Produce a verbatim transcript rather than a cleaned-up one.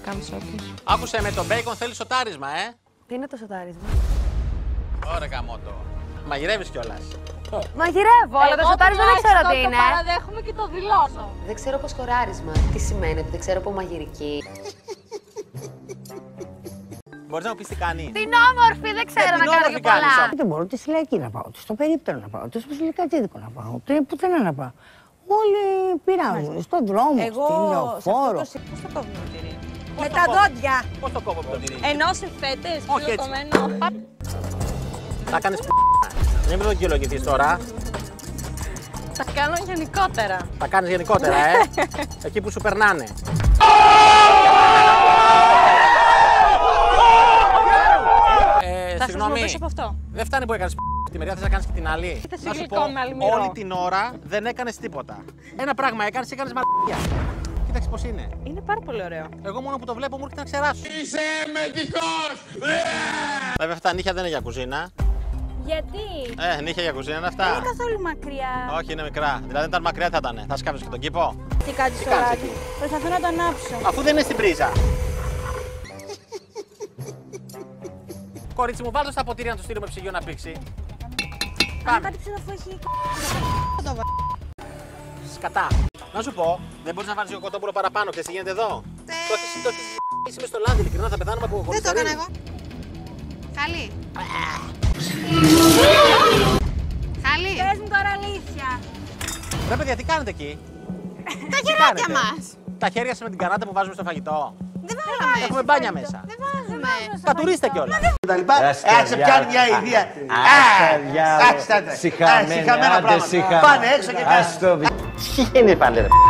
κάνω shopping. Άκουσε, με το μπέικον θέλει σοτάρισμα, ε. Τι είναι το σοτάρισμα? Ωραία, γαμώτο. Μαγειρεύεις κιόλας. Μαγειρεύω, αλλά το σοτάρισμα δεν ξέρω τι είναι. Το παραδέχομαι και το δηλώνω. Δεν ξέρω πως χωράρισμα. Τι σημαίνει, ότι δεν ξέρω από μαγειρική. Μπορείς να μου πεις τι κάνει? Την όμορφη, δεν ξέρω να κάνω και πολλά. Δεν μπορώ τη φυλακή να πάω, στο περίπτερο να πάω, στο σπασιλικατζίδικο να πάω, πουθενά να πάω. Όλοι πειράζουν, στον δρόμο, στην λεωφόρο. Πώς το κόβουμε το τυρί? Με τα δόντια. Πώς το κόβω από το τυρί? Ενώ σε φέτες, Όχι έτσι. πλωτωμένο. Θα κάνεις π***. Δεν μην το δικαιολογηθείς τώρα. Τα κάνω γενικότερα. Θα κάνεις γενικότερα, ε. Εκεί που σου περνάνε. Ε, Θα συγγνώμη, χρησιμοποιήσω από αυτό. δεν φτάνει που έκανες τη μεριά, θες να κάνεις και την άλλη. Θα σε Να σου πω, γλυκώ με αλμυρό. όλη την ώρα δεν έκανες τίποτα. Ένα πράγμα έκανες, έκανες μαλακία. Κοίταξε πώς είναι. Είναι πάρα πολύ ωραίο. Εγώ μόνο που το βλέπω μου έρχεται να ξεράσω. Είσαι μετικός! Βέβαια αυτά τα νύχια δεν είναι για κουζίνα. Γιατί? Ε, νύχια για κουζίνα είναι αυτά. Δεν είναι καθόλου μακριά. Όχι, είναι μικρά. Δηλαδή αν ήταν μακριά θα ήταν. Θα σκάφεις και τον κήπο. Τι κάνεις Τι στο κάνεις ράδι? εκεί? Προσπαθώ να το ανάψω. Αφού δεν είναι στην πρίζα. Κορίτσι μου, βάλτε στα ποτήρια να το στείλουμε ψυγείο να πήξει. Αν κάτι ψηλαφού έχει... Σκατά. Να σου πω, δεν μπορείς να βάλεις λίγο κοτόπουλο παραπάνω, ξέρεις τι γίνεται εδώ. Το έχεις, το έχεις είσαι μες στο λάδι, ειλικρινά θα πεθάνουμε από χωρίς. Δεν το έκανα εγώ. Χαλή. Χαλή. Πες μου τώρα αλήθεια. Ρε παιδιά, τι κάνετε εκεί? Τα χεράκια μας. Τα χέρια σας με την κανάτα που βάζουμε στο φαγητό. Δεν βάλαμε. Έχουμε μπάνια μέσα. Δεν βάζουμε. Κατουρίστε κιόλας. Ε, σε πιάνει μια ιδέα. Α, συχαμένα πράγματα. Πάνε έξω και κάνουν. Τι είναι πάλι ρε.